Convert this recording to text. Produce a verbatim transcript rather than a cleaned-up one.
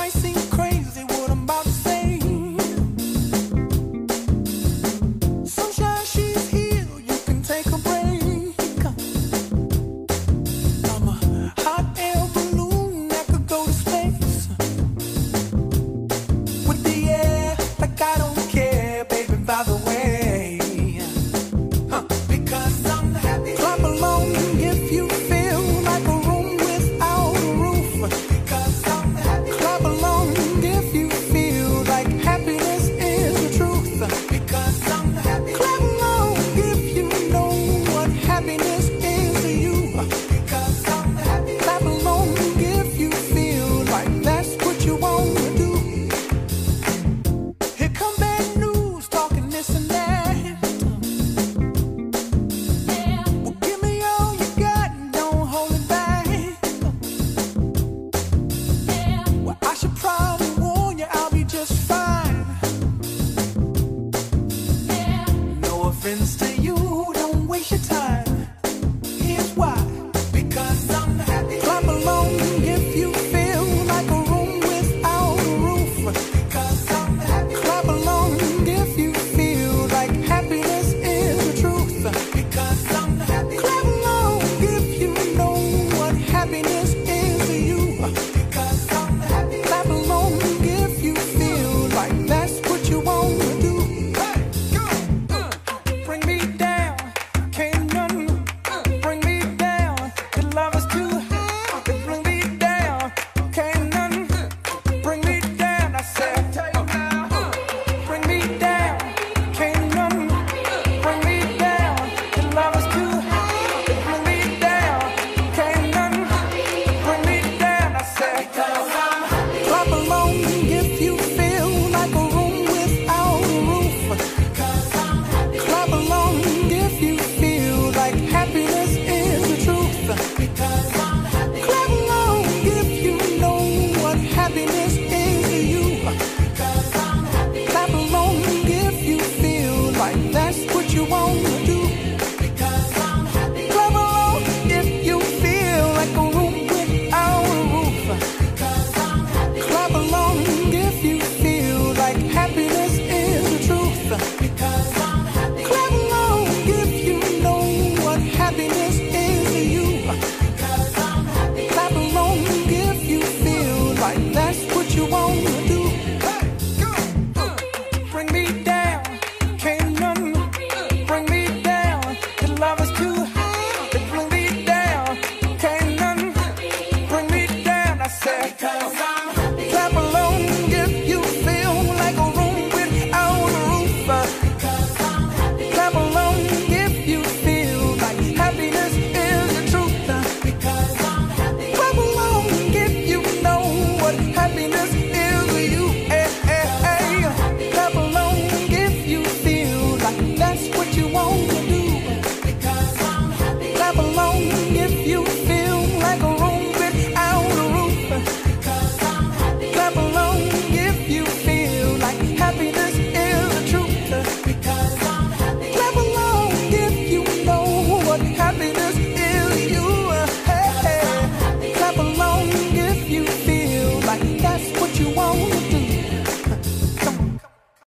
seem crazy what I'm about to say. Sunshine, she's here, you can take a break. I'm a hot air balloon that could go to space. With the air, like I don't care, baby, by the way. Huh. Because I'm happy. Clap along if you feel like a room without a roof. Because I'm happy. Clap along if you feel like happiness is the truth. Because I'm happy. Clap along if you know what happiness is to you. Because I'm happy. Clap along if you feel like that's what you want to do. Here come bad news, talking this and that. Well, give me all you got and don't hold it back. Well, I should probably warn you, I'll be just fine. No offense to you, don't waste your time. Here's why. Because I'm happy. Clap along if you feel like a room without a roof. Because I'm happy. Clap along if you feel like happiness is the truth. Because I'm happy. Clap along if you know what happiness is to you. Because I'm happy. Clap along if you feel like that's what you want to do. Hey, go. Uh, bring me down, can't none bring me down. Your love is too high, bring me down, can't none bring me down. I said, bring me down, can't none bring me down. Your love is too high, bring me down, can't none bring me down. I said, clap along if you feel like a room without a roof. Clap along if you feel like happiness is the truth. Clap along if you know what happiness is to you. Clap along if you feel like that's what you want